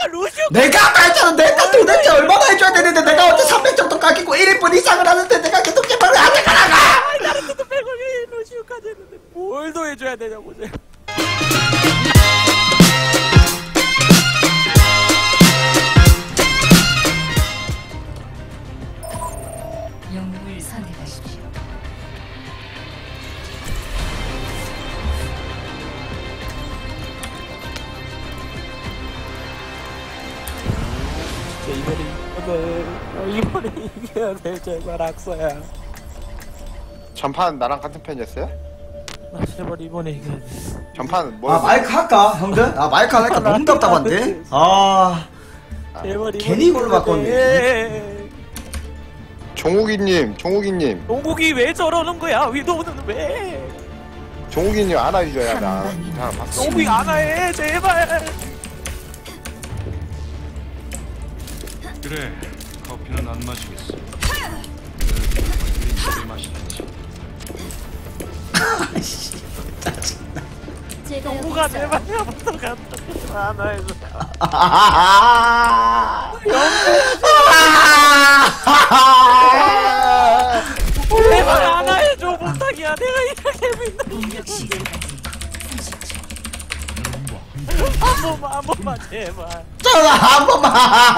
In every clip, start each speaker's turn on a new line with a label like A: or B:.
A: 내가 말했잖아. 내가 도대체 얼마나 해줘야 되는데 내가 어제 300 정도 깎이고 1인분 이상을 하는데 내가 계속 개발을 안 해가라가.
B: 나는 또 100원이 루시우까지 했는데 뭘 더 해줘야 되냐고 제가.
C: 영웅을 선택하십시오.
B: 이번에 이겨야 돼 제발 악서야.
D: 전판 나랑 같은 편이었어요?
B: 나 제발 이번에 이겨야 돼.
D: 전판 뭐?
A: 아 마이크 할까 형들? 아 마이크 하니까 너무 답답한데? 아
B: 제발
A: 괜히 이걸로 바꿨네.
D: 종욱이님
B: 동국이 왜 저러는 거야? 위도우는 왜?
D: 종욱이님 안아줘야 나 봤어.
B: 동국이 안 해 제발.
E: 그래, 커피는 안 마시겠어. 왜 마시는지.
B: 동국아 제발 한번더 간다. 안 해줘. 제발 안 해줘 부탁이야. 내가 이렇게 믿는
C: 공격 시간까지 30초.
B: 한 번만 제발.
A: 전화 한 번만.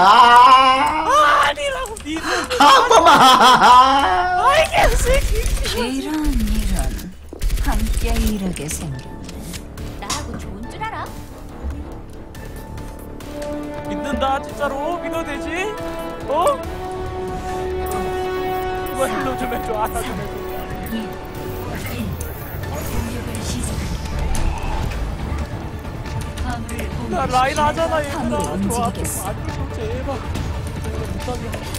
B: 아니라고 니는.
A: 한 번만.
B: 아이 개새끼.
C: 이런 함께 일하게 생겼네.
F: 나하고 좋은 줄 알아?
B: 믿는다 진짜로 믿어도 되지? 어? 이거 힐로 좀 해줘. 알아 좀 해줘.
C: 공격을 시작합니다. 화물을
B: 나 라인 하잖아 얘들아.
C: 화물을
B: 좋아.
C: 움직이겠어.
B: 안 줘, 제발. 제발 부탁이야.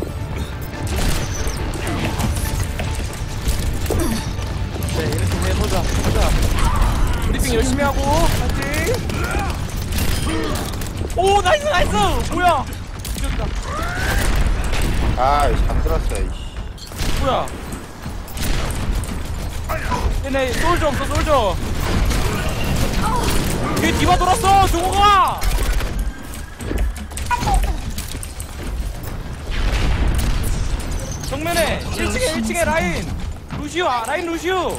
B: 네 이렇게 해보자. 보자. 브리핑 열심히 하고 파이팅. 오 나이스 나이스. 뭐야? 이겼다.
D: 아 잠들었어. 이씨.
B: 뭐야? 얘네 솔져 없어 솔져. 뒤에 디바 돌았어 종호가. 정면에 1층에 라인 루시우 라인 루시우.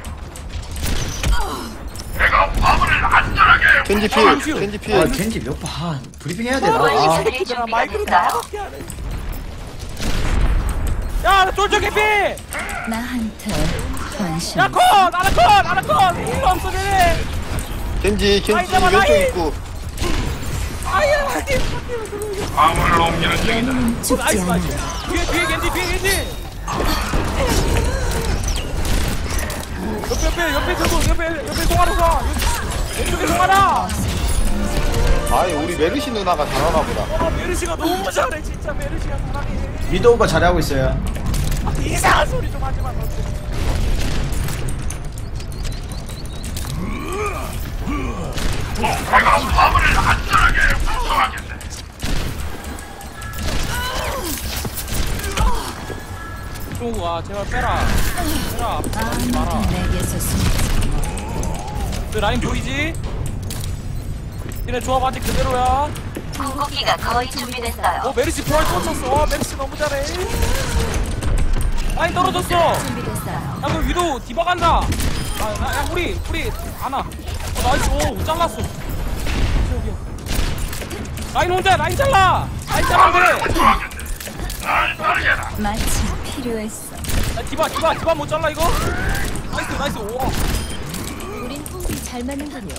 D: 겐지
B: 루시우.
D: 필.
A: 아 겐지 몇 번 브리핑 해야 되나? 아.
B: 얘들아 마이크를 나밖에 안 해. 야 솔져 개피.
C: 나한테 관심.
B: 야 컷! 나는 컷! 힐러 없어 쟤네.
D: 겐지
B: 아이, 잡아,
D: 왼쪽
B: 라인.
D: 있고.
B: 아야
E: 화물을 옮기는 중이다.
C: 영웅은 죽지
B: 나이스
C: 않아.
B: 나이스. 뒤에 겐지. 옆에 들고 옆에 송하라 가. 왼쪽에 송하라.
D: 아니 우리 메르시 누나가 잘하나 보다.
B: 메르시가 너무 잘해 진짜. 메르시가 사랑해.
A: 미도우가 잘하고 있어요.
B: 이상한 소리 좀 하지 마. 너. 종우가 제발 빼라. 앞으로 마라.
C: 아무도 내게서 숨지.
B: 그 라인 보이지? 얘네 조합 아직 그대로야.
F: 궁극기가 거의 준비됐어요.
B: 메르시 부활 또 쳤어. 메르시 너무 잘해. 라인 떨어졌어.
F: 준비됐어요.
B: 야 그 위도 디바 간다. 야 우리 안아. 나이스. 오 잘랐어. 여기야. 라인 혼자 라인 잘라. 라인 잘라는데.
C: 마침 필요했어.
B: 야 디바 못 잘라 이거. 나이스. 오.
F: 우린 호흡이 잘 맞는군요.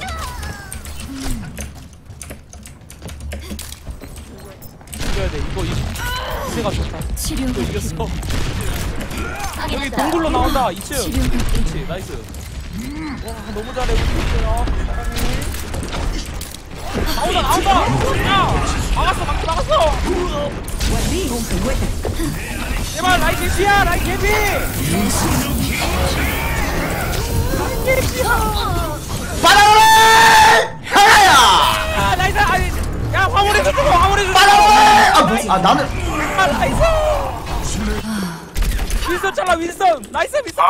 B: 이겨야 돼. 이거 이세가 좋다.
C: 치료가
B: 이거 이겼어.
C: 필요해.
B: 여기 동굴로 나온다. 2층.
C: 치료가
B: 그렇지. 나이스. 와 너무 잘해. 우리 팀이야. 사랑해. 나온다. 야 막았어. 제발 라인 개피야. 라인 개피.
A: 빠라오래! 형아야!
B: 야 나이스. 아니 야 화물에 주고 화물에 주고.
A: 빠라오래! 아 나는
B: 아 나이스. 윈스턴 잘라 윈스턴. 나이스 윈스턴.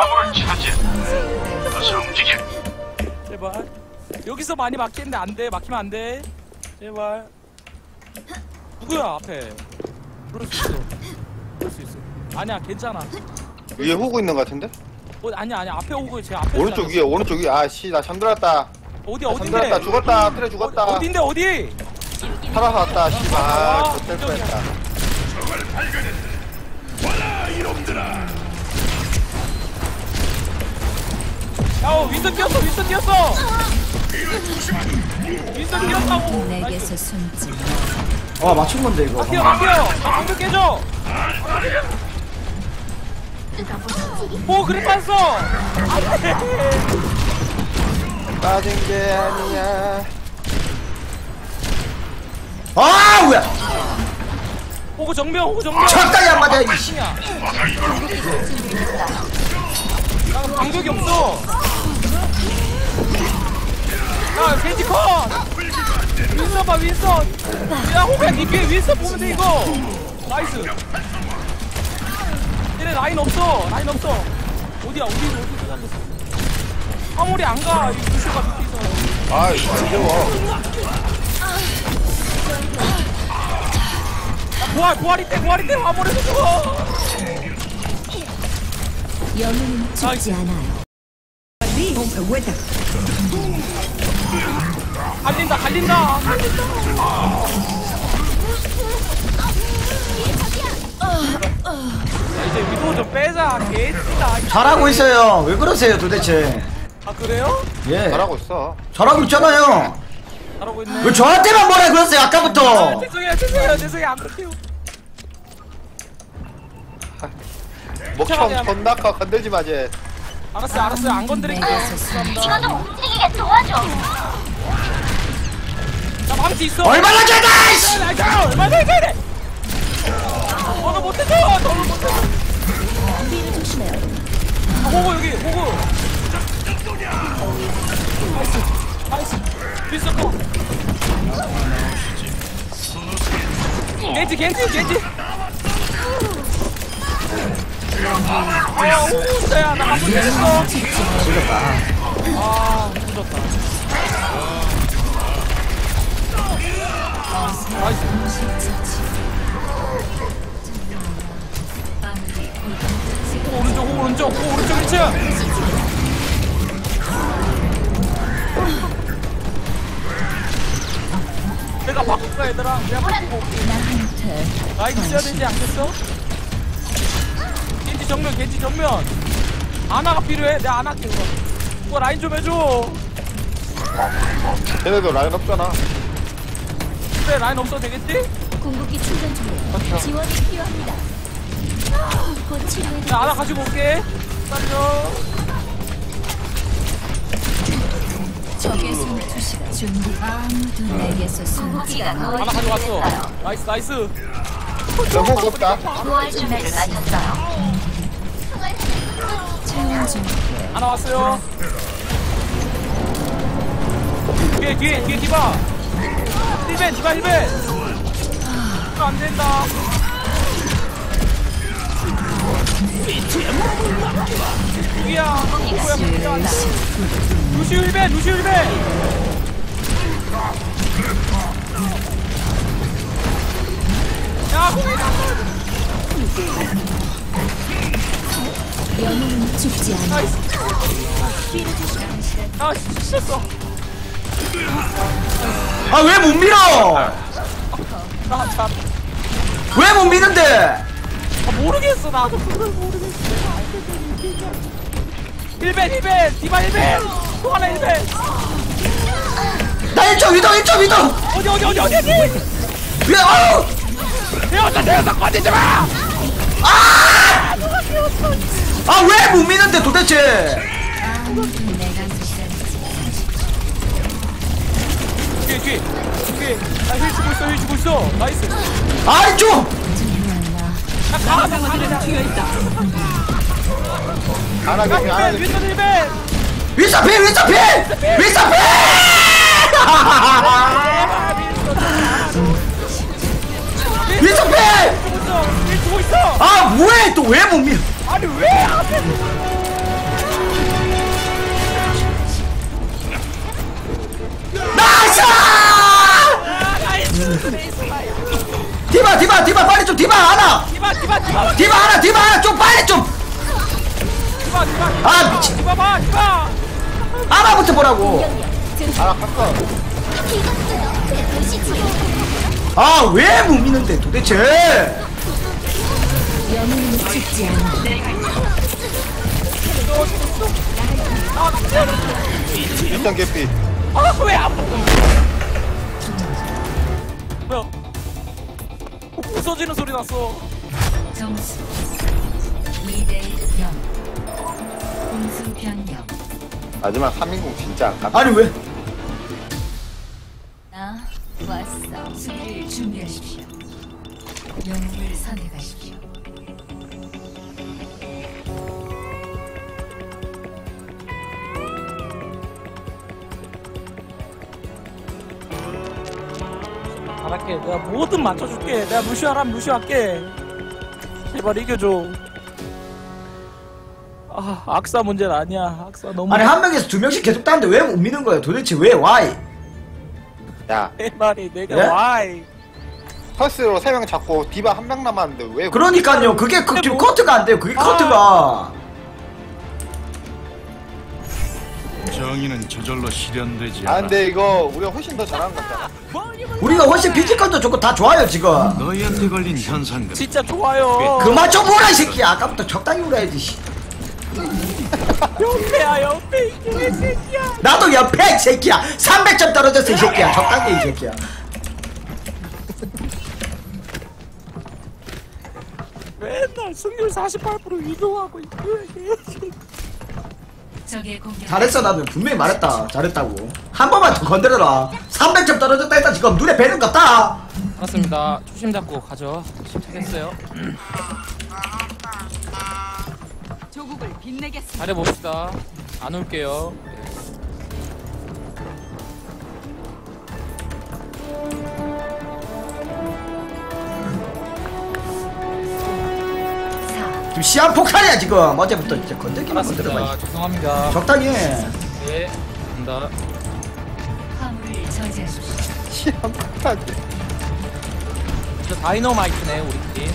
E: 어서 움직여.
B: 제발 여기서 많이 막히는데 안돼. 막히면 안돼. 제발. 누구야 앞에? 그럴 수 있어. 그럴 수 있어. 아니야 괜찮아.
D: 위에 호구 있는 것 같은데?
B: 아니야 앞에 오고 제 앞에.
D: 오른쪽 위에 오른쪽 위에. 아씨 나 잠들었다.
B: 어디
D: 잠들었다.
B: 어딘데?
D: 죽었다. 그래 죽었다.
B: 어딘데 어디?
D: 살아서 왔다. 씨발.
B: 아,
D: 못될 뻔했다.
B: 야 윈선 뛰었어 윈선 뛰었어. 윈선 뛰었다고.
C: 내게서 숨지 마.
A: 와 맞춘 건데 이거.
B: 뛰어 뛰어. 방금 깨져. 오 그래 땄어.
D: 빠진 게 아니야.
A: 아 뭐야?
B: 호구 정면 호구 정면.
A: 적당히 안 맞아. 이 씨.
B: 야 방벽이 없어. 야 겐지 컷. 윈선 봐 윈선. 야 호구야 니 뒤에 윈선 보면 돼 이거. 나이스. 얘네 라인 없어 라인 없어. 어디야 어디서 잘렸어. 화물이 안 가. 이 루시오가 밑에 있어.
D: 아이 귀여워.
B: 부활이 때 화물에서 죽어.
C: 영웅은 죽지 않아요.
B: 갈린다. 이제 위도 좀 빼자. 개찌다.
A: 잘하고 있어요. 왜 그러세요 도대체?
B: 아 그래요?
A: 예.
D: 잘하고 있어.
A: 잘하고 있잖아요.
B: 잘하고 있네.
A: 왜 저한테만 뭐라 그랬어요 아까부터?
B: 죄송해요 안 그럴게요.
D: 목청 존나 커. 건들지 마 쟤.
B: 알았어요 안 건드릴게요.
C: 내게서 숨지 마.
F: 이거 좀 움직이게 도와줘.
B: 나 망치 있어.
A: 얼마나 잘가? 이씨!
B: 얼마나 해야 돼? 너는 못해줘.
F: 뒤를 조심해요.
B: 호구 여기 호구. 나이스. 비싸고. 겐지. 진짜야 나 한번 때렸어.
A: 죽였다.
B: 아 늦었다. 나이스. 오른쪽 1층. 내가 바꿀까 얘들아. 내가 바꾸고 올게.
C: 나한테
B: 라인 있어야 되지 않겠어? 겐지 정면. 아나가 필요해. 내가 안 할게 그거. 그거 라인 좀 해줘.
D: 쟤네도 라인 없잖아.
B: 그래 라인 없어도 되겠지?
F: 궁극기 충전 중이에요. 지원이 필요합니다. 곧 치료해.
B: 나 아나 가지고 올게. 기다려.
C: 적의 손투시가 준비. 아무도 내게서 숨지
F: 궁극기가
C: 마.
F: 거의
B: 아나 가져왔어.
F: 준비됐어요.
B: 나이스.
D: 나 호구 없다.
F: 부활 준비를 마쳤어요.
C: 채워 줄게.
B: 아나 왔어요. 뒤에 디바. 디바. 이거 안 된다. 여기야. 뭐야. 루시우 1배. 야, 공이다.
C: 영웅은 죽지 않아.
B: 나이스. 아, 실수했어.
A: 아 왜 못 밀어?
B: 나 참.
A: 왜 못 미는데?
B: 모르겠어. 나도 그걸 모르겠어. 1배. 디바 1배. 또 하나 1배.
A: 나 1점 위도.
B: 어디.
A: 왜? 아우!
B: 되었어. 꺼지지 마.
A: 아 왜 못 미는데 도대체?
C: 아무도 내가 죽지
B: 뒤에. 나 힐 주고 있어. 나이스.
A: 아이 좀!
C: 않아.
D: 하나 개피. 하나 개피.
B: 윈선 1배.
A: 윈서필! 윈서필!
B: 주고 있어.
A: 아 뭐해 또 왜 못 밀어?
B: 아니 왜 앞에
A: 나이스!
B: 나이스.
A: 디바 빨리 좀 디바 하나
B: 디바
A: 디바 하나 좀 빨리 좀 아, 미친.
B: 디바 봐 디바.
A: 하나부터 보라고.
D: 알아 갔어.
A: 아 왜 못 미는데 도대체.
C: 영웅은 죽지 않아.
D: 일단 개피.
B: 아왜 안 보고? 뭐야? 부서지는 소리 났어.
C: 점수 2대 0. 공수 변경.
D: 마지막 3인공 진짜 아깝다.
A: 아니 왜?
C: 나 왔어. 수비를 준비하십시오. 영웅을 선택하십시오.
B: 잘할게. 내가 뭐든 맞춰줄게. 내가 무시하라면 무시할게. 제발 이겨줘. 아, 악사 문제는 아니야. 악사 너무.
A: 아니 한 명에서 두 명씩 계속 따는데 왜 못 미는 거야? 도대체 왜? Why?
D: 야
B: 내 말이 내가
A: 예?
B: 와이.
D: 퍼스로 3명 잡고 디바 1명 남았는데 왜?
A: 그러니까요. 그게 지금 커트가 안 돼요. 그게 커트가.
E: 정의는 저절로 실현되지
D: 아
E: 않아.
D: 근데 이거 우리가 훨씬 더 잘하는 것 같잖아.
A: 우리가 훨씬 피지컬도 좋고 다 좋아요 지금.
E: 너희한테 걸린 현상금.
B: 진짜 좋아요.
A: 그만 좀 보라 이 새끼야. 아까부터 적당히 울어야지. 씨.
B: 옆에야 옆에 이게 새끼야.
A: 나도 옆에 이 새끼야. 300점 떨어졌어 이 새끼야. 적당히 이 새끼야.
B: 맨날 승률 48% 위로하고 이게.
C: 적의 공격.
A: 잘했어. 나도 분명히 말했다. 잘했다고. 한 번만 더 건드려라. 300점 떨어졌다 했다 지금 눈에 뵈는 것 같다.
B: 맞습니다. 초심 잡고 가죠. 침착했어요.
C: 조국을 빛내겠습니다.
B: 잘해봅시다. 안 올게요.
A: 지금 시한폭탄이야 지금. 어제부터 이제 건들기만 건드려봐.
B: 알았습니다. 죄송합니다.
A: 적당히 해.
B: 네. 간다.
C: 화물을 저지하십시오.
B: 저 다이너마이트네 우리 팀.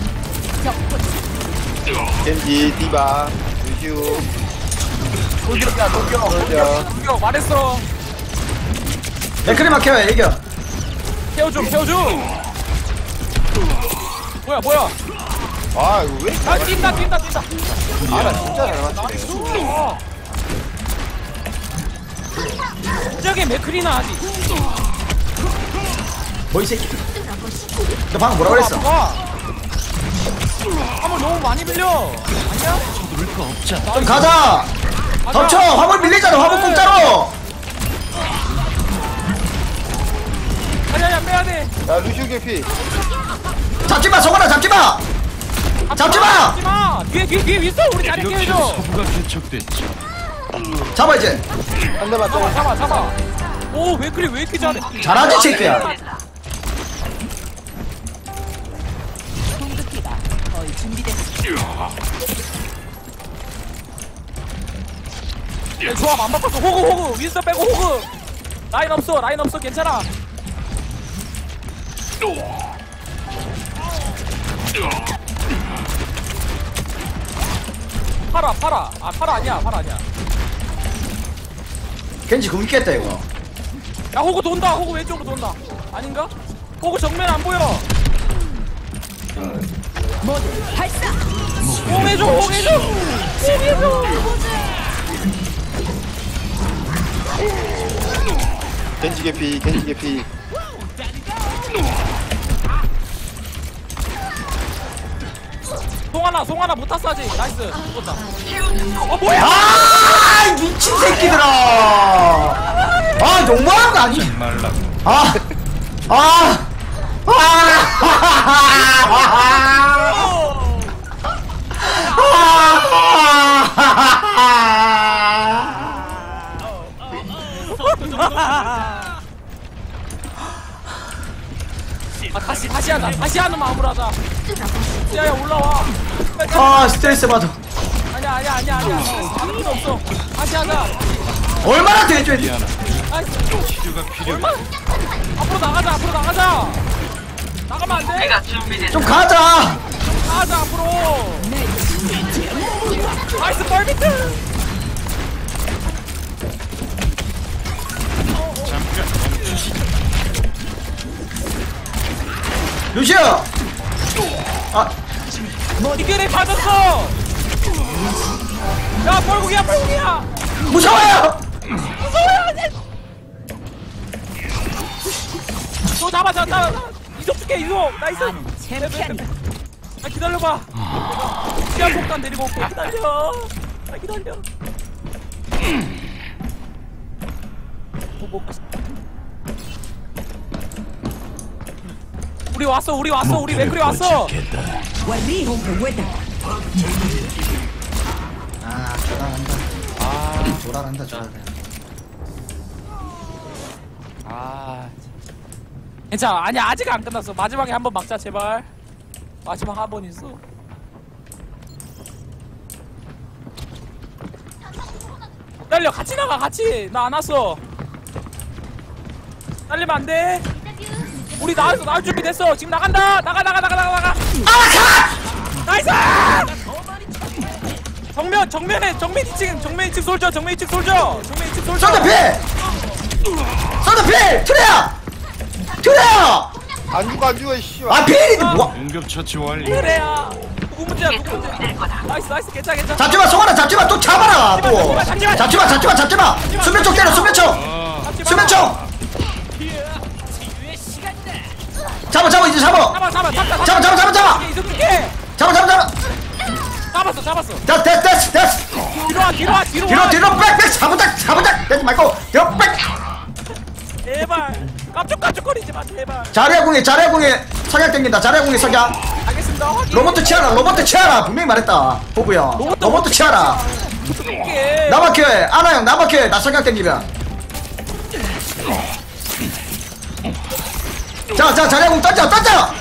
D: 겐지 디바 루슈.
B: 돌격이야 돌격.
D: 돌격.
B: 돌격 말했어.
A: 맥크리 막혀야 이겨.
B: 태워줘 태워줘. 뭐야.
D: 아 이거 왜?
B: 아 뛴다.
D: 아나 진짜 잘 맞추네.
B: 저게 맥크리나 하지.
A: 뭐 이 새끼. 너 방금 뭐라 그랬어?
B: 화물 너무 많이 빌려. 아니야?
A: 좀 가자. 덮쳐. 화물 밀리잖아. 화물 공짜로.
B: 아니야 빼야 돼.
D: 야 루슈 개피.
A: 잡지마 성원아 잡지마. 잡지마.
B: 잡지마. 뒤에 있어. 우리 자리
E: 이렇게
B: 깨줘.
E: 서부가 개척됐지.
A: 잡아 이제.
D: 한 대만 더.
B: 잡아. 오 맥크리 왜 이렇게 잘해?
A: 잘하지 새끼야.
C: 공격기가 거의 준비됐습니다.
B: 조합 안 바꿨어. 호그 윈스턴 빼고 호그. 라인 없어 괜찮아. 팔아 팔아 아니야.
A: 겐지 공 있겠다 이거.
B: 야 호그 돈다. 호그 왼쪽으로 돈다. 아닌가? 호그 정면 안 보여. 홍해줘.
D: 겐지 개피.
B: 송하나 못 탔어 아직. 나이스. 죽었다. 뭐야?
A: 아 미친 새끼들아. 아 너무한 거 아니?
E: 말라.
B: 다시 하는 마음으로 하자. 야 올라와.
A: 스트레스 받아.
B: 아니야. 아무 필요 없어. 다시 하자.
A: 얼마나 대줘야 돼?
B: 나이스.
E: 치료가 필요해.
B: 앞으로 나가자.
A: 좀 가자.
B: 가자 앞으로. 나이스 뻘비트.
A: 루시오. 아,
B: 이겨내 빠졌어. 야 뻘국이야 뻘국이야.
A: 무서워요.
B: 너 잡아 이속 줄게 이속. 나이스. 아 기다려봐. 시야 폭탄 데리고 올게. 기다려. 아 기다려. 우리 왔어 우리 맥크리 왔어.
A: 아, 돌아간다. 아, 돌아간다.
B: 괜찮아. 아니야 아직 안 끝났어. 마지막에 한번 막자 제발. 마지막 한 번 있어. 딸려 같이 나가 같이. 나 안 왔어. 딸리면 안 돼. 우리 나올 준비 됐어. 지금 나간다. 나가. 나이스. 정면 2층 솔져. 정면 2층 솔져.
A: 썬더 필. 트레야.
D: 안 죽어 씨.
A: 아, 필인데 뭐?
E: 응급 처치 완료.
B: 그래야. 누구 문제야. 나이스 괜찮아.
A: 잡지마, 송하나 잡지마. 또 잡아라. 또. 잡지마. 수면총 때려. 수면총. 잡아 이제 잡아.
B: 잡았어.
A: 됐어. 뒤로 백. 사부작. 내지 말고 뒤로 백.
B: 제발. 깜짝거리지 마 제발.
A: 자리아궁에 석양 땡긴다. 자리아궁에 석양.
B: 알겠습니다.
A: 로봇 치아라. 분명히 말했다. 보부야. 로봇 치아라. 나박해. 아나형 나박해. 나 석양 땡기면. 자, 자리아궁 던져.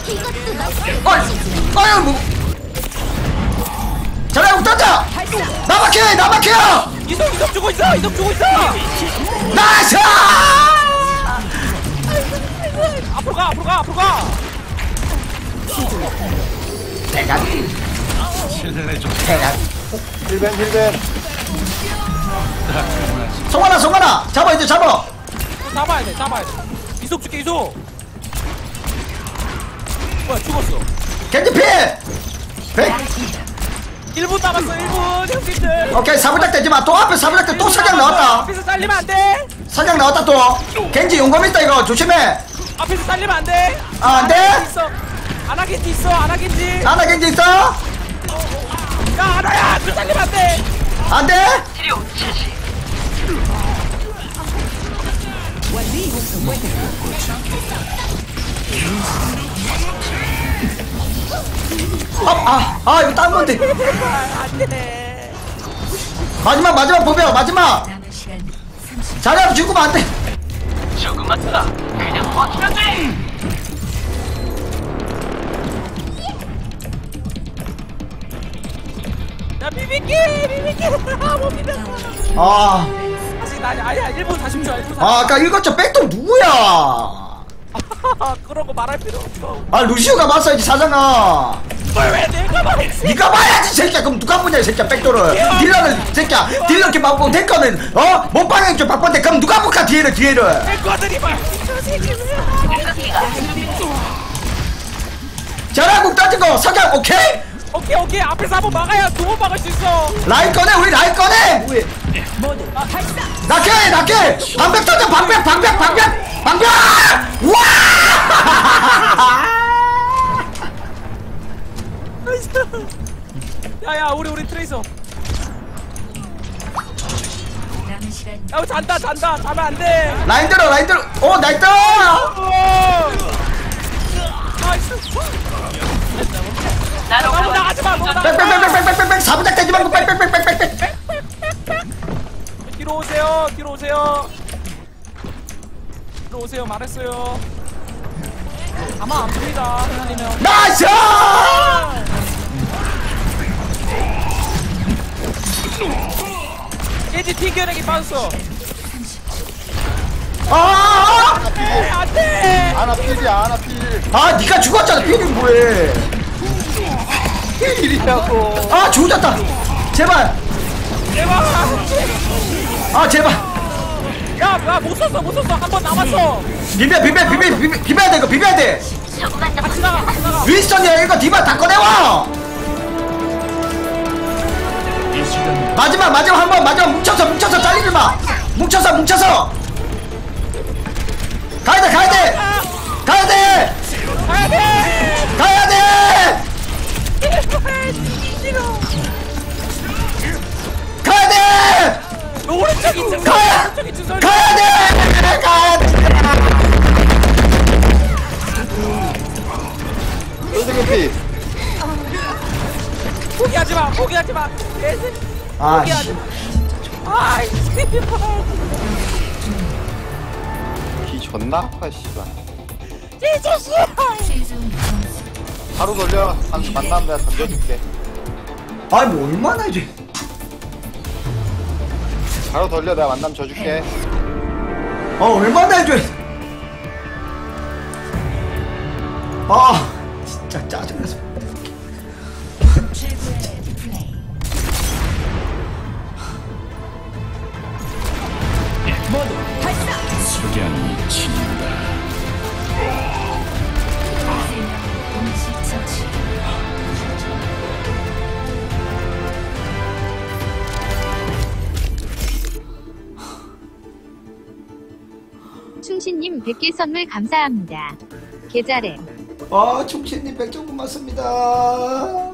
A: 어이, 뭐. 자리아궁 던져. 나박해.
B: 이동 주고 있어.
A: 나이스.
B: 앞으로 가.
A: 대간.
D: 힐벤.
A: 송하나. 잡아.
B: 잡아야 돼. 이속 줄게 이속. 뭐야 죽었어.
A: 겐지 필.
B: 1분 남았어 1분 형님들.
A: 오케이, 사부작 되지마. 또 앞에 사부작 때 또 석양 나왔다.
B: 앞에서 잘리면 안돼.
A: 석양 나왔다 또. 겐지 용검 있다 이거 조심해.
B: 앞에서 잘리면 안돼.
A: 아, 안 돼?
B: 아나겐지 있어. 아나겐지.
A: 아나 겐지 있어?
B: 야 아나야 또 잘리면 안돼.
A: 안 돼? 이거 딴 건데.
B: 안돼.
A: 마지막 보배야. 마지막.
C: 남은 시간
A: 자리하고 죽으면 안 돼.
B: 야 비비기. 못 비볐어. 다시 아니야 1분 40초.
A: 아까 읽었죠. 백돌 누구야?
B: 그런 거 말할 필요 없어.
A: 아, 루시오가 봤어야지 사장아.
B: 왜 내가 말했지?
A: 네가 봐야지 새끼야. 그럼 누가 보냐 이 새끼야 백돌을. 딜러는 새끼야. 딜러 이렇게 막고 탱커는 몸빵에 좀 바쁜데 그럼 누가 볼까 뒤에를.
B: 탱커들이 말.
A: 자라국 따진 거 석양 오케이?
B: 오케이 앞에서 한번 막아야 2번 막을 수 있어.
A: 라인 꺼내. 우리 라인 꺼내. 낙해. 방벽 터져. 방벽. 와!
B: 야야 우리 트레이서.
C: 남은 시간
B: 야 잔다. 자면 안 돼.
A: 라인 들어. 나이스.
B: 너무 나가지 마.
A: 빽빽 사부작 되지 말고 빽빽.
B: 뒤로 오세요. 말했어요. 아마 안 됩니다. 하나님은.
A: 나이스!
B: 깨지 튕겨내기 빠졌어.
A: 아!
B: 안돼.
D: 아나 필이야.
A: 아 니가 죽었잖아. 피해는 뭐해.
D: 일이냐고.
A: 아 죽었다. 제발.
B: 제발.
A: 아 제발.
B: 야, 못 썼어. 한 번 남았어.
A: 비벼야 돼 이거 비벼야 돼.
F: 조금만 더
B: 같이 나가.
A: 윈스턴이야 이거 디바 다 꺼내와.
E: 이 시간
A: 마지막 한번 마지막 뭉쳐서 잘리지 마. 뭉쳐서 가야 돼.
B: 가야 돼.
A: 가야 돼.
B: 너 오른쪽 있지.
A: 가야
B: 오른쪽 있지. 설.
A: 가야 돼.
D: 솔직히
B: 포기하지 마. 개새.
A: 아
B: 포기하지
A: 씨.
B: 마. 아이, 씨발.
D: 기 존나 아파 씨발.
B: 진짜 씨발.
F: 최종 점수
D: 바로 돌려. 만나면 내가 던져줄게.
A: 아니 뭐 얼마나 이제.
D: 바로 돌려. 내가 만나면 져줄게.
A: 얼마나 해줘. 아 진짜 짜증나서.
F: 최고의 플레이.
E: 석양이 친다.
F: 세명 동시 처치.
G: 충신님 100개 선물 감사합니다. 계좌래.
A: 아 충신님 100점 고맙습니다.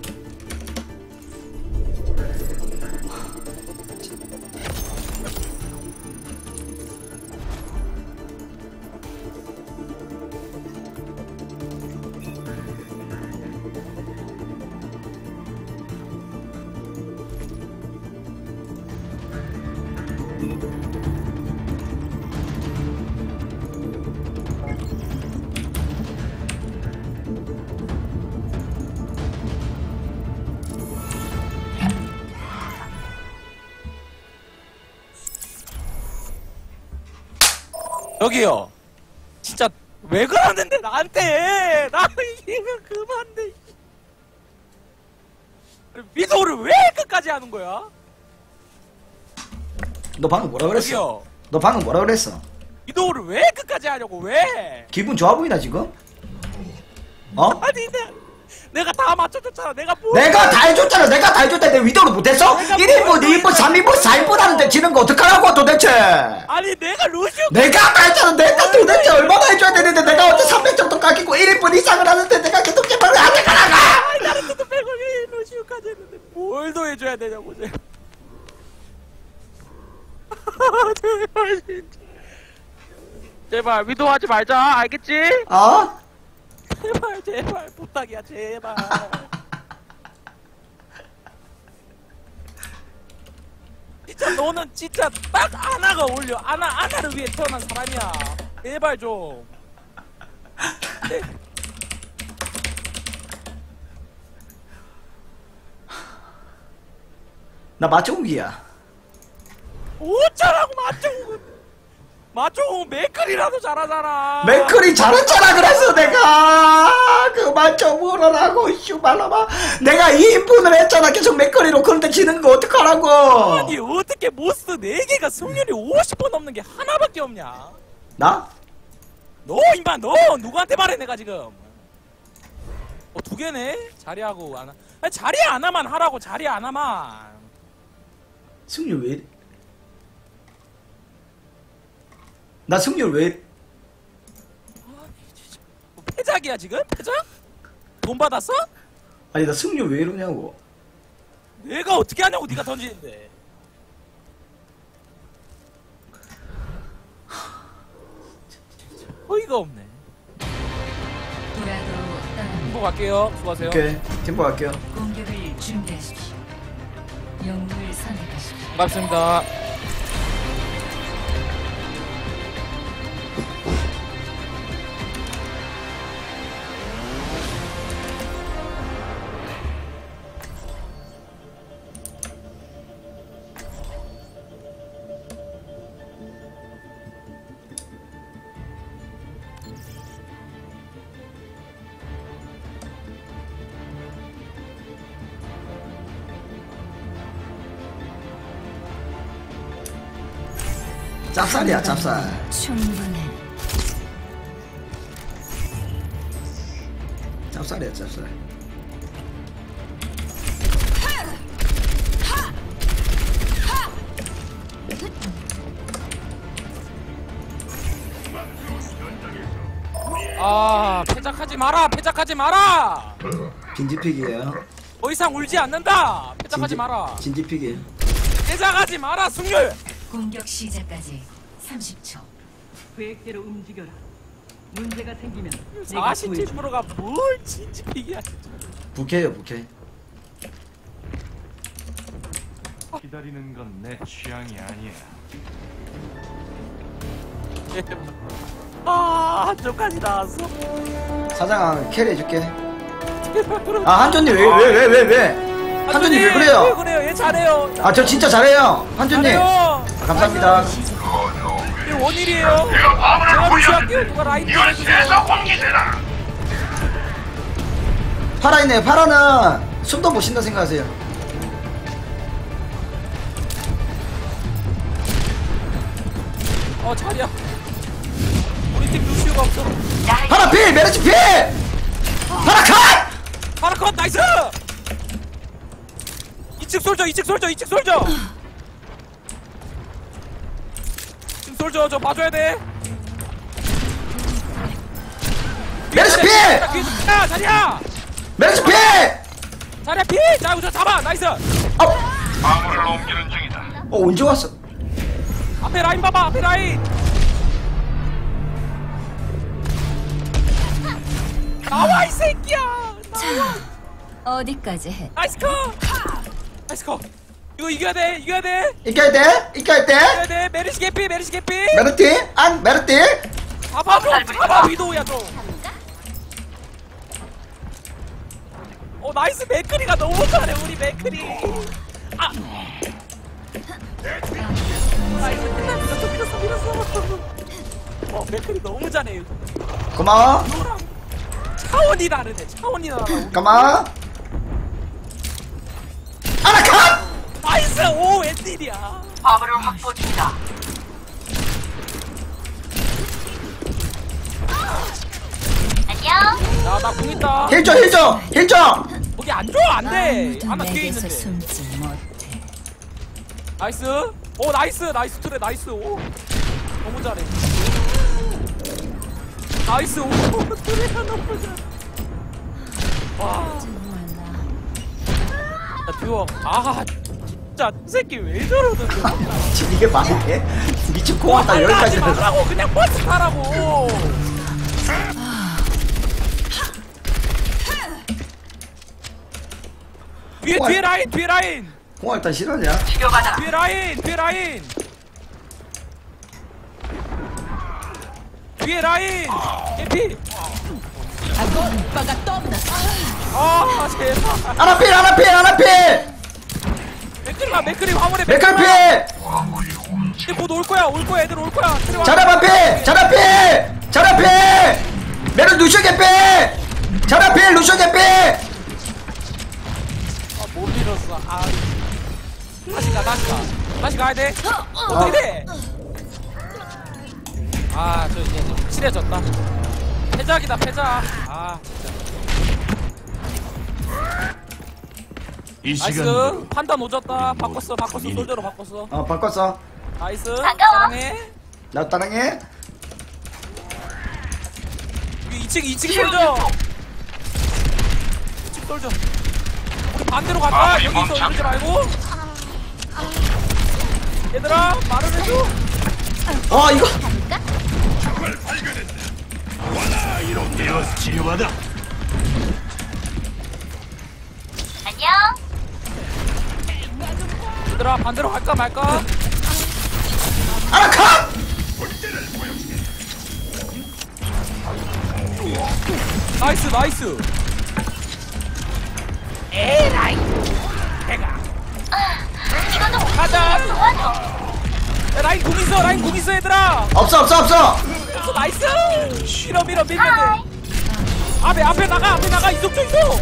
B: 여기요. 진짜 왜 그러는데 나한테? 나 이거 그만데. 미도를 왜 끝까지 하는 거야?
A: 너 방금 뭐라 그랬어?
B: 여기요.
A: 너 방금 뭐라 그랬어?
B: 미도를 왜 끝까지 하냐고 왜?
A: 기분 좋아 보이나 지금? 어?
B: 아니 내가 다 맞춰줬잖아. 내가 뭐?
A: 내가 다 해줬잖아. 내가 다 해줬다. 내 위도를 못했어? 1인분, 2인분, 3인분, 4인분 하는데 지는 거 어떡하라고 도대체?
B: 아니 내가 루시오.
A: 내가 다 했잖아. 내가 도대체 얼마나 해줘야 되는데 내가 어째 300 정도 깎이고 1인분 이상을 하는데 내가 계속 개발을 안 해가라가!
B: 아니 나는 또 100원이 루시오까지 했는데 뭘 더 해줘야 되냐고 제가. 제발 진짜. 제발 위도하지 말자. 알겠지?
A: 어?
B: 제발 부탁이야 제발. 진짜 너는 진짜 딱 아나가 어울려. 아나를 위해 태어난 사람이야. 제발 좀. 네.
A: 나 맞종욱이야.
B: 어쩌라고 맞죠? 맥클이라도 잘하잖아.
A: 맥클이 잘했잖아. 그래서 내가 그만 좀 울어라고 슈발라마. 내가 2인분을 했잖아. 계속 맥클이로. 그런데 지는 거 어떡하라고.
B: 아니 어떻게 모스 4개가 승률이 50% 넘는 게 하나밖에 없냐?
A: 나?
B: 너 임마 너 누구한테 말해 내가 지금. 2개네? 자리하고 아나. 아니 자리 하나만 하라고. 자리 하나만.
A: 승률 왜 이래? 나 승률 왜 이래?
B: 패작이야 지금? 패작? 돈 받았어?
A: 아니 나 승률 왜 이러냐고.
B: 내가 어떻게 하냐고 네가 던지는데. 어이가 없네.
F: 돌아도 떠납니다.
B: 행복 갈게요. 수고하세요.
A: 오케이 팀보 갈게요.
F: 공격을 준비하십시오. 영웅을 선택하십시오.
B: 반갑습니다.
A: 짭쌀이야 짭쌀.
F: 충분해.
A: 짭쌀이야 짭쌀.
B: 아 패작하지 마라 패작하지 마라.
A: 빈지픽이에요.
B: 더 이상 울지 않는다. 패작하지 마라.
A: 진지픽이에요.
B: 패작하지 마라 승률.
F: 공격 시작까지 30초.
H: 계획대로 움직여라. 문제가 생기면 내가 구해줄게.
B: 47%가 뭘 진지픽이야.
A: 부캐요 부캐.
E: 기다리는 건 내 취향이 아니야.
B: 아 한쪽까지 나왔어.
A: 사장 캐리 해줄게.
B: 제발 그럼.
A: 아 한조님 왜? 한조님 왜 그래요?
B: 왜 그래요? 얘 잘해요.
A: 아 저 진짜 잘해요 한조님.
B: 잘해요.
A: 감사합니다.
B: 이게 원일이에요. 제가 루시할게요. 누가 라인 좀 해주세요.
A: 파라 있네요. 파라는 숨도 못 쉰다 생각하세요.
B: 자리야. 우리 팀 루시오가 없어.
A: 파라 필! 메르시 필! 파라 컷!
B: 파라컷 나이스! 2층 솔져 2층 솔져 2층 솔져. 2층 솔져 저 봐줘야 돼.
A: 메르시 필!
B: 야 자리야!
A: 메르시 필!
B: 자리야 피! 자 우선 잡아 나이스!
E: 마물을 옮기는 중이다.
A: 언제 왔어?
B: 앞에 라인 봐봐 앞에 라인! 나와 이 새끼야! 나와!
F: 어디까지 해?
B: 나이스 컷! 나이스 컷! 이거 이겨야 돼 이겨야 돼!
A: 이겨야 돼? 이겨야 돼?
B: 이겨야 돼! 메르시 개피 메르시 개피!
A: 메르티? 안 메르티?
B: 잡아 좀! 잡아 위도우야 좀! 나이스 맥크리가 너무 잘해 우리 맥크리! 아! 나이스 밀었어 맥크리 너무 잘해
A: 고마워.
B: 차원이 다르네 차원이 다르네
A: 고마워. 하나 컷!
B: 나이스 오 웬일이야
H: 화물을 확보 중이다.
B: 야나 궁 있다
A: 힐점!
B: 거기 안 좋아 안돼
F: 아무도
B: 하나 뒤에
F: 내게서
B: 있는데
F: 숨지 못해.
B: 나이스 오 나이스 트레 나이스 오 너무 잘해 나이스 오 트레가 너무 잘해 와 진짜 듀오 아 진짜 이 새끼 왜 저러는데
A: 지금 이게 말이 돼? 미친 코왔다
B: 하지
A: 여기까지.
B: 말라고 그냥 버스 타라고 뒤에 라인
A: 공활단 실화냐?
H: 죽여가자.
B: 뒤에 라인 뒤에 개피 아 제발
A: 하나 필!
B: 맥크리 화물에
A: 메칼 필!
B: 이제 곧 올 거야 애들 올 거야
A: 자라반 필! 자라 필! 메르 루시오 개필! 자라 필! 루시오 개필!
B: 못 밀었어 다시 가야 돼 어떻게 돼 아 저 이제 좀 칠해졌다 패작이다 패작 아
E: 이
B: 나이스
E: 시간
B: 판단 오졌다 바꿨어 솔대로 바꿨어
A: 바꿨어.
B: 나이스 사랑해
A: 나 따랑해.
B: 2층 솔져 2층 솔져 우리 반대로 갈까? 여기서 오르지 말고 얘들아 말을 해줘
A: 이거.
E: 되어 치료받아.
B: 얘들아 반대로 갈까 말까?
A: 하나 컷!
B: 나이스 에라이 내가 가자 야, 라인 공 있어 얘들아
A: 없어.
B: 나이스 밀면 돼 앞에 나가 이속 좀 있어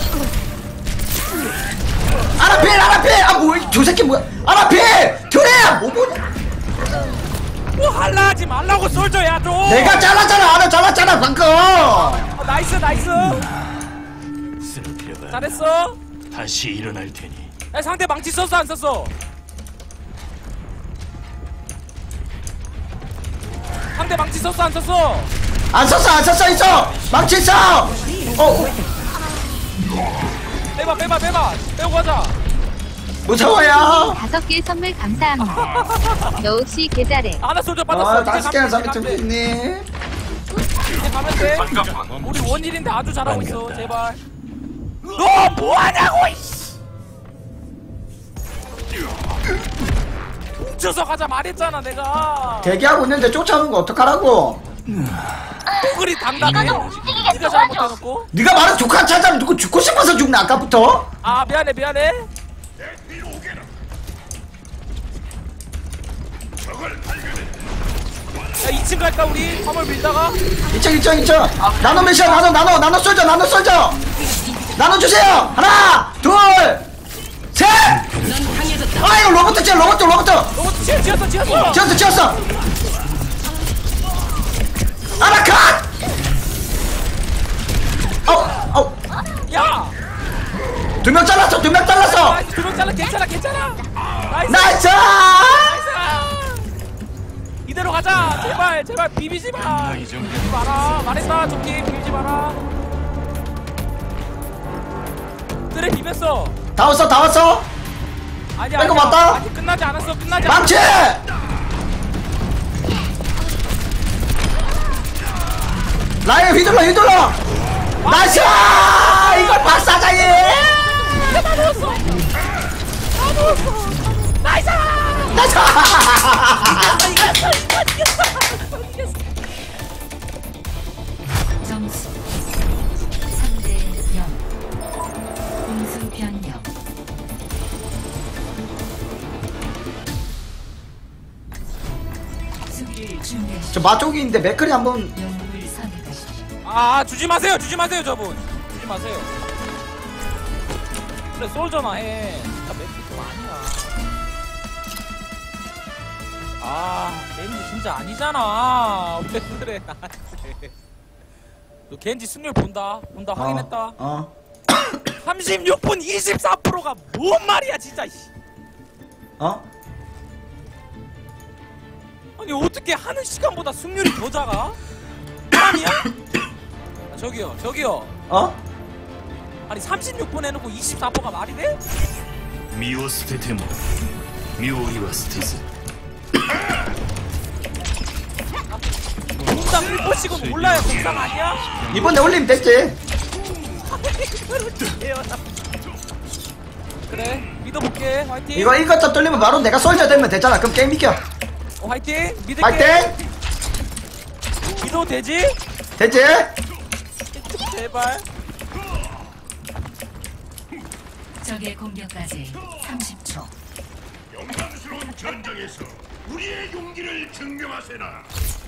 A: 하나 필! 아 뭐야 저 새끼 뭐야? 하나 필! 드레야 뭐 보냐?
B: 뭐 할라 하지 말라고 솔져야 좀.
A: 내가 잘랐잖아. 알아 잘랐잖아 방금.
B: 나이스 나이스.
E: 쓰러뜨려봐.
B: 잘했어.
E: 다시 일어날 테니.
B: 야, 상대 망치 썼어 안 썼어? 상대 망치 썼어 안 썼어?
A: 안 썼어 있어. 망치 있어.
B: 빼봐 빼고 가자.
A: 무서워요.
G: 5개 선물 감사합니다. 너 혹시 계좌래?
B: 아나 솔져 받았어.
A: 다섯 개나 잡이 좀 있니?
B: 이제 가면 돼. 우리 원일인데 아주 잘하고 있어. 제발. 너 뭐하냐고 이씨. 뭉쳐서 가자 말했잖아 내가.
A: 대기하고 있는데 쫓아오는 거 어떡하라고?
B: 그리 당당해. 네가 잘못해놓고.
A: 네가 말한 조카 찾아면 누구 죽고 싶어서 죽나 아까부터?
B: 아 미안해. 야 2층 갈까 우리? 화물 밀다가.
A: 2층 나눠 몇이야 나눠 쏠져 나눠주세요. 하나 둘셋. 아 이거 로봇 찌어 로봇 지었어. 하나 컷.
B: 야!
A: 두 명 잘랐어.
B: 두명 잘라 괜찮아. 나이스.
A: 나이스.
B: 이대로 가자. 제발 비비지 마. 비비지 마라. 말했다. 조끼 비비지 마라. 그래 비볐어.
A: 다 왔어.
B: 아니야.
A: 이거 맞다?
B: 아직 끝나지 않았어.
A: 망치. 라인 휘둘러. 나이스. 이걸 박사장이.
B: 나이스.
F: 점수 3대 0. 공수 변경. 수비를 준비하시.
A: 저 마쪽이 있는데 맥클이 한번.
F: 영웅을 선택하십시오.
B: 아 주지 마세요 저분. 주지 마세요. 그래 솔저나 해. 나 멘트 좀 아니야. 아 겐지 진짜 아니잖아. 왜 그래 나한테. 너 겐지 승률 본다 확인했다. 36분 24%가 뭔 말이야 진짜. 아니 어떻게 하는 시간보다 승률이 더 작아? 사람이야? 아, 저기요. 아니 36분 해놓고 24%가 말이 돼?
E: 身を捨てても妙理は捨てず
B: 공상 1%씩은 올라야 공상 아니야?
A: 이번에 올리면 됐지.
B: 그래 믿어볼게. 화이팅.
A: 이것도 뚫리면 바로 내가 솔져 되면 되잖아. 그럼 게임 이겨.
B: 화이팅 믿을게.
A: 파이팅.
B: 믿어도 되지?
A: 되지?
B: 제발.
F: 적의 공격까지 30초.
E: 영광스러운 전장에서 우리의 용기를 증명하세나.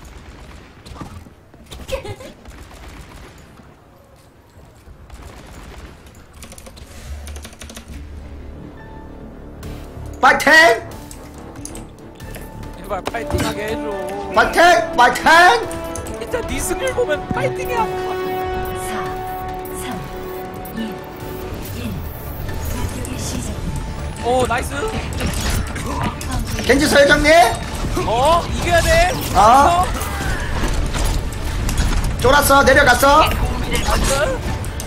A: 파이팅.
B: 제발 파이팅하게 해줘.
A: 파이팅.
B: 진짜 네 승률 보면 파이팅이야.
F: 4, 3, 2, 1. 공격의 시작입니다.
B: 오 나이스.
A: 겐지 서회장님.
B: 이겨야 돼.
A: 쫄았어. 내려갔어.
B: 나이스.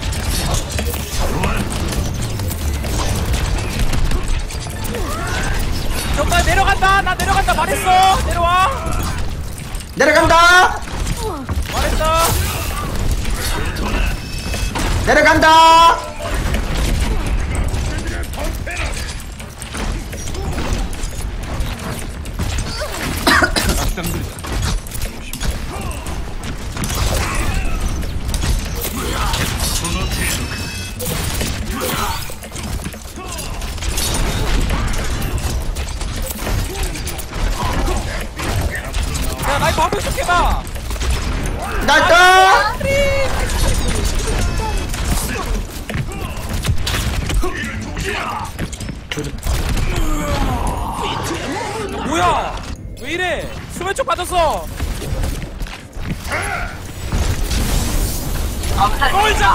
B: 정말 내려간다. 나 내려간다 말했어. 내려와.
A: 내려간다.
B: 말했다.
A: 내려간다.
B: 야 라이프 한번 쭉 해봐.
A: 나이스.
B: 뭐야 왜 이래. 수면 쪽 빠졌어.
H: 엄살
B: 꼴자.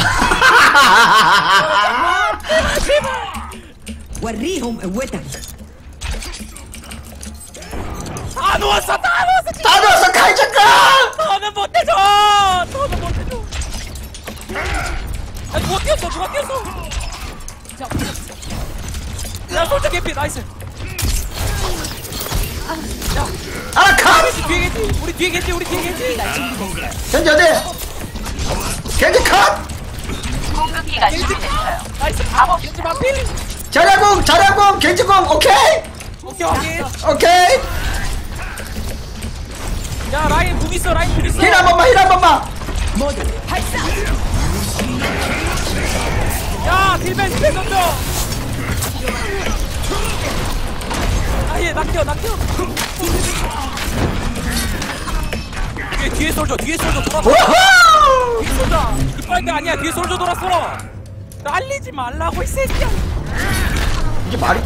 H: وريهم قوتك.
B: 다 누웠어. 다 누웠어.
A: 다 넣었어 칼자가.
B: 너는 못해줘. 너는 못해줘. 야 누가 뛰었어. 누가 뛰었어. 야 솔직히 개피 나이스.
A: 아 컷.
B: 우리 뒤에 겐지. 우리 뒤에 겐지. 우리 뒤에 겐지.
A: 겐지 어디? 겐지 컷.
H: 공격기가 준비됐어요.
B: 나이스. 겐지 반피.
A: 자리야공 겐지공 오케이.
B: 오케이 확인.
A: 오케이.
B: 야 라인 궁 있어. 라인 궁 있어.
A: 힐 한 번만
B: 야 딜벤 던져. 아예 낙혀. 뒤에 솔져 돌았어.
A: 우후.
B: 뒤에 솔져. 이빨 때 아니야. 뒤에 솔져 돌았어. 날리지 말라고 이 새끼야.
A: 이게 말이?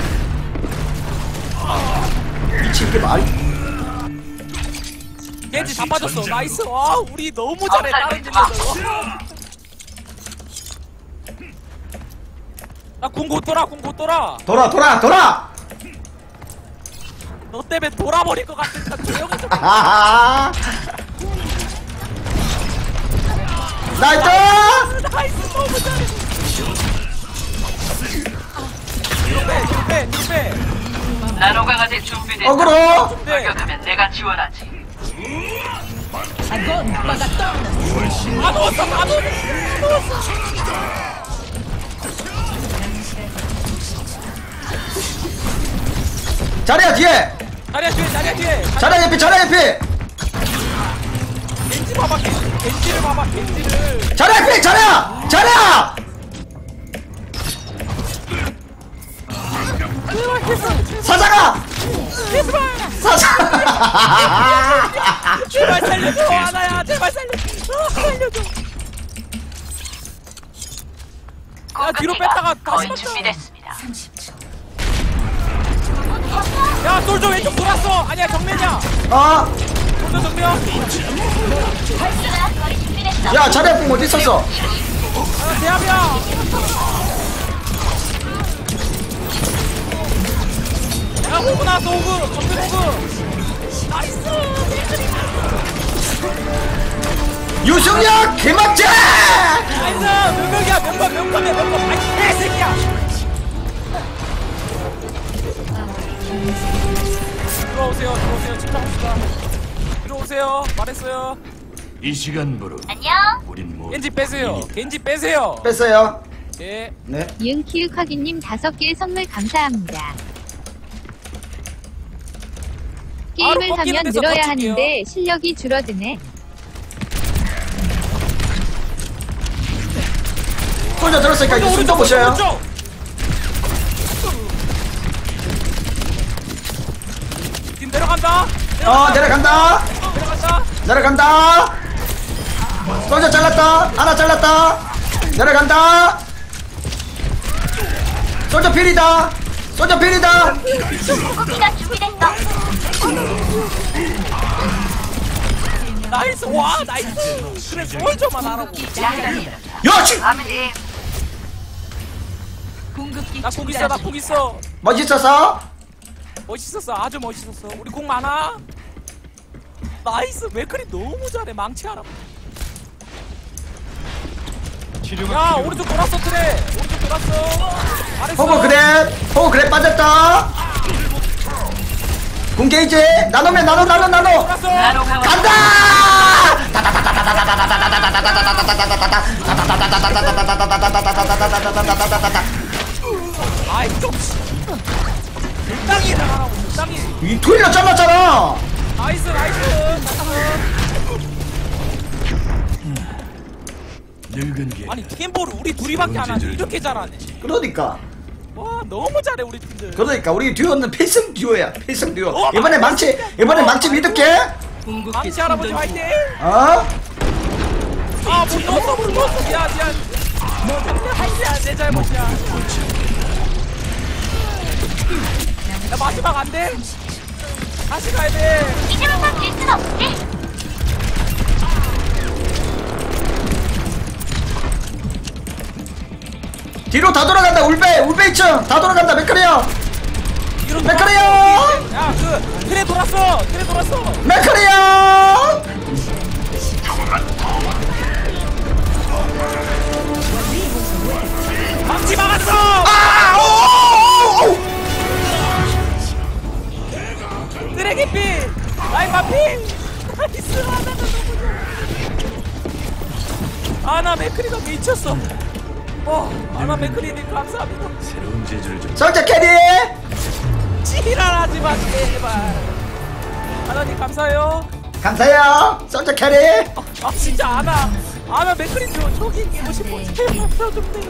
A: 미친 게 말이?
B: 겐지 다 빠졌어. 나이스. 와 우리 너무 잘해. 다른 딜러들. 나궁 곧 돌아.
A: 돌아.
B: 너 때문에 돌아버릴 것 같으니까 조용히 좀.
A: 하하. 나이스.
B: 나이스 너무 잘해. 뒤로 빼.
H: 나노강아지 준비됐다.
A: 어그로.
H: 공격하면 내가 지원하지.
B: 아 넣었어.
A: 자리야 뒤에.
B: 자리야 뒤에.
A: 자리야 옆에.
B: 겐지 봐봐. 겐지를 봐봐. 겐지를.
A: 자리야 옆에. 자리야. 사자가.
B: 제발 살려줘. 하나야. 제발 살려줘. 야 뒤로 뺐다가 다시
H: 거의
B: 봤다.
H: 준비됐습니다.
F: 30초.
B: 야 솔저 왼쪽 돌았어. 아니야 정면이야. 솔저 정면.
A: 야 자리야 뽕 어디 있었어?
B: 아 대합이야. 야 호그 나왔어. 호그. 정면 호그. 나이스.
A: 유승혁 개막제.
B: 나이스. 명검이야. 아이 개새끼야. 들어오세요. 침착합시다. 들어오세요. 말했어요.
E: 이 시간부로
F: 안녕.
E: 우린 뭐
B: 겐지 빼세요.
A: 뺐어요.
B: 예.
A: 네.
G: 이응키르카기님 5개 선물 감사합니다. 게임을
B: 바로 꺾이는
G: 하면
B: 데서
G: 늘어야
B: 덮칠게요.
G: 하는데 실력이 줄어드네.
A: 혼자 들었으니까 이제 숨 좀 보셔요.
B: 지금 내려간다.
A: 내려간다. 솔저 잘랐다. 하나 잘랐다. 내려간다. 솔저 필이다.
F: 고기가 준비됐어.
B: 나이스. 와 나이스. 그래 솔저만 하라고.
A: 야 씨.
H: 아버지.
B: 나궁 있어.
A: 멋있었어.
B: 멋있었어. 아주 멋있었어. 우리 궁 많아. 나이스. 맥클이 너무 잘해. 망치 하라.
E: 치료가
B: 야
E: 필요해.
B: 오른쪽 돌았어. 그래 오른쪽 돌았어. 잘했어.
A: 호그 그래 빠졌다. 궁 게이지. 나노.
B: 돌았어.
A: 간다.
B: 아이 좀. 적당히 나가라고. 적당히.
A: 이 토이가 잘랐잖아.
B: 나이스.
E: 늙은 게
B: 아니 팀볼을 우리 둘이밖에 안 하지. 이렇게 잘하네.
A: 그러니까
B: 와 너무 잘해 우리 팀들.
A: 우리 듀오는 필승 듀오야. 필승 듀오.
B: 어,
A: 이번에 망치 믿을게.
B: 망치 할아버지 화이팅.
A: 어?
B: 아못 넣었어. 미안. 내 잘못이야. 야 마지막 안 돼? 다시 가야 돼.
G: 이제부터 질 순 없지.
A: 뒤로 다 돌아간다. 울베 2층 다 돌아간다. 맥크리야.
B: 뒤로
A: 맥크리야.
B: 야그 트레 돌았어.
A: 맥크리야.
B: 망치 막았어.
A: 아! 오!
B: 쓰레기 피. 라인 마피. 나이스. 아나 맥크리가 미쳤어. 아나 맥크리님 감사합니다.
E: 새로운 재주를 좀
A: 성자 캐리.
B: 지랄하지 마 제발. 하나님 감사해요.
A: 감사해요. 성자 캐리.
B: 아 진짜 아나 맥크리 저기 이기고 싶어. 제발 좀 돼요.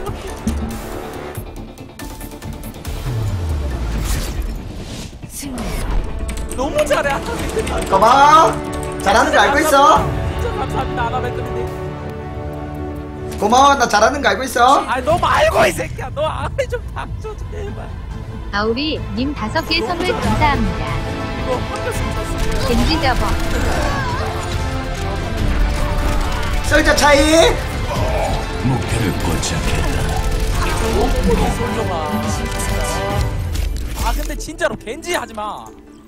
F: 승리.
B: 너무 잘해 아나 맥크리.
A: 고마워. 잘하는 거 알고 있어.
B: 진짜 감사합니다 아나 맥크리님.
A: 고마워. 나 잘하는 거 알고 있어.
B: 아니 너 말고 이 새끼야. 너 안에 좀 닥쳐 제발.
G: 아우리 님 5개 선물 감사합니다.
B: 이거 혼자서 쳤어.
G: 겐지 접어.
A: 성자 차이.
E: 목표를 포착했다.
B: 솔져봐. 아 근데 진짜로 겐지 하지 마.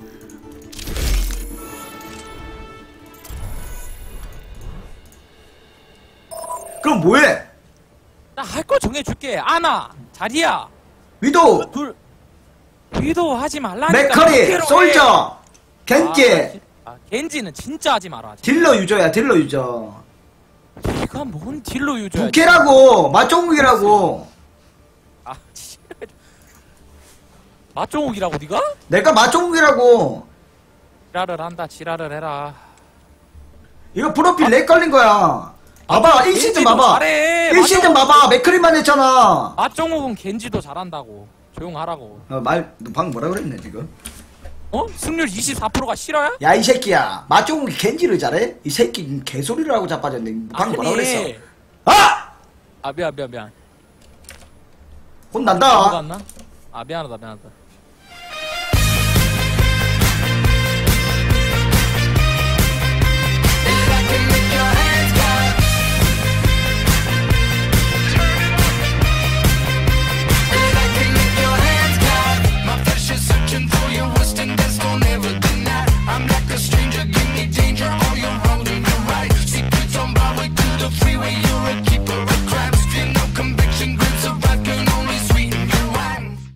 A: 그럼 뭐해?
B: 나 할 거 정해줄게. 아나, 자리야,
A: 위도,
B: 둘. 위도 하지 말라니까.
A: 맥커리,
B: 어깨로 해.
A: 솔저, 겐지.
B: 겐지는 진짜 하지 마라.
A: 딜러 유저야. 딜러 유저.
B: 이가 뭔 딜로 유저야.
A: 부캐라고. 맛종국이라고.
B: 아, 맛종욱이라고 니가?
A: 내가 맛종국이라고.
B: 지랄을 한다. 지랄을 해라.
A: 이거 프로필 렉 걸린 거야. 봐봐. 1시즌
B: 겐지도
A: 봐봐.
B: 잘해.
A: 1시즌 봐봐. 맥크리만 했잖아.
B: 맛종욱은 겐지도 잘한다고. 조용하라고.
A: 너 방금 뭐라 그랬네 지금?
B: 어? 승률 24%가 싫어야?
A: 야 이 새끼야. 맛종국이 겐지를 잘해? 이 새끼 개소리를 하고 자빠졌네. 방금 뭐라 그랬어? 아!
B: 아 미안.
A: 혼난다.
B: 안 나? 아 미안하다.